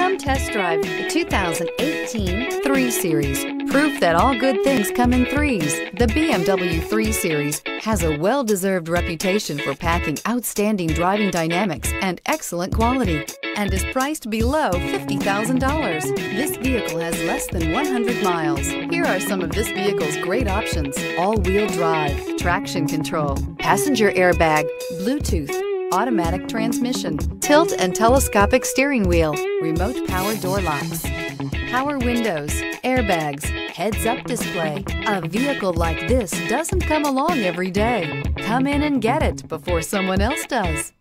Come test drive the 2018 3 Series. Proof that all good things come in threes. The BMW 3 Series has a well-deserved reputation for packing outstanding driving dynamics and excellent quality, and is priced below $50,000. This vehicle has less than 100 miles. Here are some of this vehicle's great options: all-wheel drive, traction control, passenger airbag, Bluetooth, automatic transmission, tilt and telescopic steering wheel, remote power door locks, power windows, airbags, heads-up display. A vehicle like this doesn't come along every day. Come in and get it before someone else does.